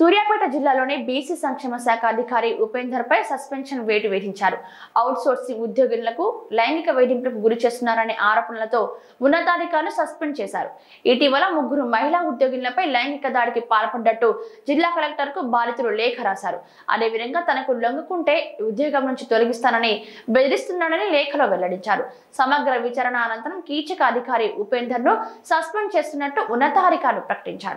సూర్యాపేట జిల్లాలోని బీసీ సంక్షేమ శాఖ అధికారి ఉపేందర్ పై సస్పెన్షన్ వేటు విధించారు. అవుట్ సోర్సింగ్ ఉద్యోగులకు లైంగిక వేధింపులకు గురి చేస్తున్నారనే ఆరోపణలతో ఉన్నతాధికారులు సస్పెండ్ చేశారు. ఇటీవల 3 మహిళా ఉద్యోగులపై లైంగిక దాడికి పాల్పడ్డట్టు జిల్లా కలెక్టర్ కు బాధితులు లేఖ రాశారు. అదేవిధంగా తనకు లొంగుకుంటే ఉద్యోగం నుంచి తొలగిస్తానని బెదిరిస్తున్నాడని లేఖలో వెల్లడించారు. సమగ్ర విచారణ అనంతరం కీచక అధికారి ఉపేందర్ ను సస్పెండ్ చేస్తున్నట్టు ఉన్నతాధికారులు ప్రకటించారు.